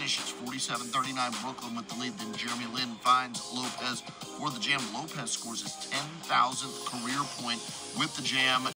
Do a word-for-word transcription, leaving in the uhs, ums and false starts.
finish. It's forty-seven thirty-nine, Brooklyn with the lead. Then Jeremy Lin finds Lopez for the jam. Lopez scores his ten thousandth career point with the jam.